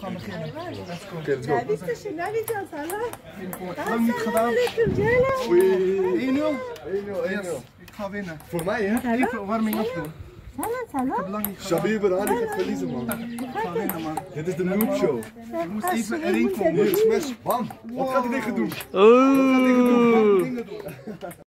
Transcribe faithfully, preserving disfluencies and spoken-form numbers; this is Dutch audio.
gaan beginnen. Let's go. Oké, let's go. Lang niet gedaan. Oei. één nul. één nul, één nul. Ik ga winnen. Voor mij, hè? Even warming up doen. Ik heb lang niet gedaan. Shabir Berhani gaat verliezen, man. Ik ga winnen, man. Dit is de noob show. Je moet even erin komen. Hier, smash. Bam. Wat gaat hij tegen doen? Oeh. Dingen doen.